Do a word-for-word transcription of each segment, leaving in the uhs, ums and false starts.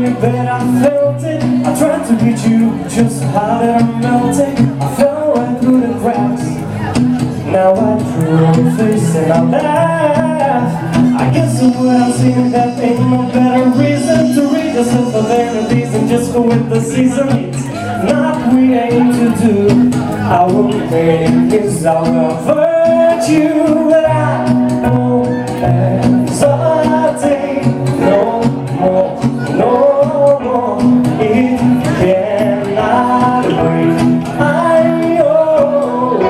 you bet I felt it. I tried to reach you, just how did I melt it? I fell right through the cracks. Now I drew your face and I laugh. I guess what I'm saying, that ain't no better reason to read yourself for vanities and just go with the season. It's not we aim to do. Our name is our virtue, but I won't hesitate no more, no more. It cannot wait. I owe.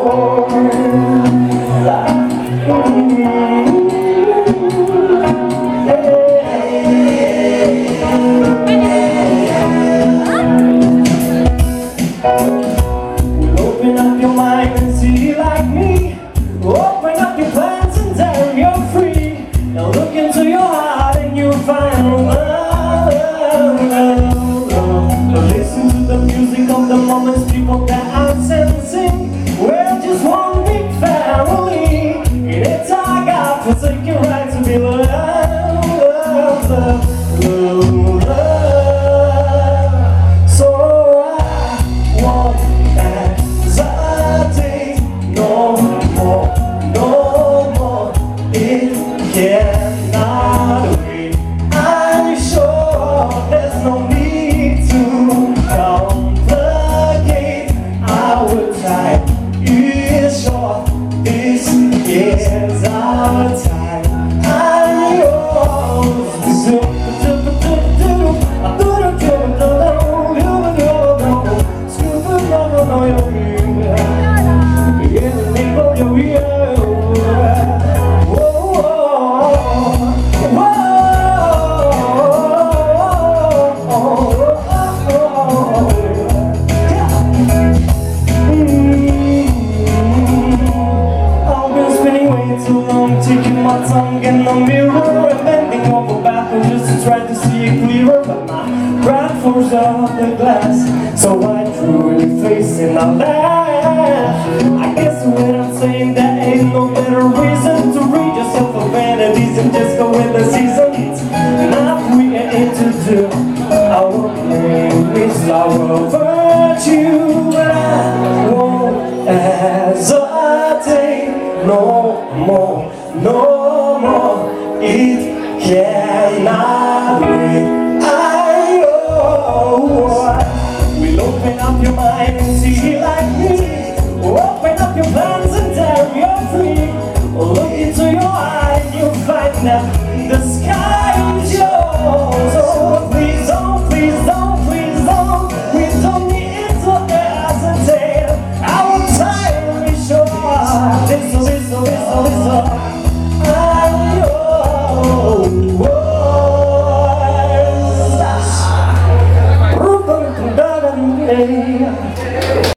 Open up your mind and see like me. Open up your plans and then you're free. Now look into your heart and you'll find love. Listen to the music of the moments, people that I'm sensing. We're just one big family. It's our God-forsaken right to be loved, loved, loved, loved, loved. So I won't hesitate no more, no more. It cannot wait. I'm sure there's no need to complicate. Our time is short. This is our time. I'm yours. Taking my tongue in the mirror and bending over backward just to try to see it clearer, but my pride forced out the glass, so I drew your face and I laughed. I guess when I'm saying that ain't no better reason to read yourself for vanities and just go with the season. It's not we are into do. Our name is our virtue, but I won't hesitate no more. No more, it cannot wait. I know. We'll open up your mind and see like me. Open up your plans and tell you're free. Look into your eyes, you'll find that